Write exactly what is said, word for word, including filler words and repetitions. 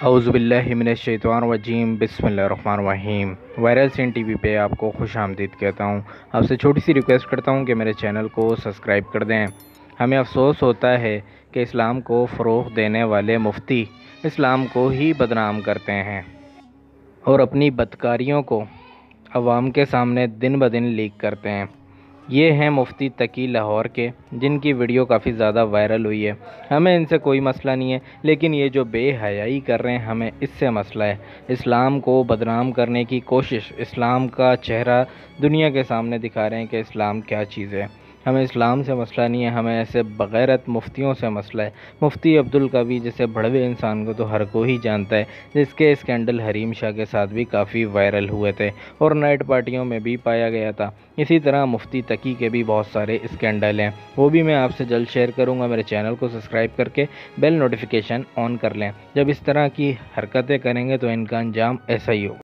اعوذ باللہ من الشیطان الرجیم، بسم اللہ الرحمن الرحیم۔ وائرل سین ٹی وی پہ آپ کو خوش آمدید کہتا ہوں۔ آپ سے چھوٹی سی ریکویسٹ کرتا ہوں کہ میرے چینل کو سبسکرائب کر دیں۔ ہمیں افسوس ہوتا ہے کہ اسلام کو فروغ دینے والے مفتی اسلام کو ہی بدنام کرتے ہیں اور اپنی بدکاریوں کو عوام کے سامنے دن بدن لیک کرتے ہیں۔ یہ ہیں مفتی تقی لاہور کے، جن کی ویڈیو کافی زیادہ وائرل ہوئی ہے۔ ہمیں ان سے کوئی مسئلہ نہیں ہے، لیکن یہ جو بے حیائی کر رہے ہیں ہمیں اس سے مسئلہ ہے۔ اسلام کو بدنام کرنے کی کوشش، اسلام کا چہرہ دنیا کے سامنے دکھا رہے ہیں کہ اسلام کیا چیز ہے۔ ہمیں اسلام سے مسئلہ نہیں ہے، ہمیں ایسے بغیرت مفتیوں سے مسئلہ ہے۔ مفتی عبدالقوی جیسے بڑھوے انسان کو تو ہر کوئی جانتا ہے، جس کے اسکینڈل حریم شاہ کے ساتھ بھی کافی وائرل ہوئے تھے اور نائٹ پارٹیوں میں بھی پایا گیا تھا۔ اسی طرح مفتی تقی کے بھی بہت سارے اسکینڈل ہیں، وہ بھی میں آپ سے جلد شیئر کروں گا۔ میرے چینل کو سبسکرائب کر کے بیل نوٹیفیکیشن آن کر لیں۔ جب اس طرح کی حرکتیں کریں گے تو ان کا انجام ایسا ہی ہوگا۔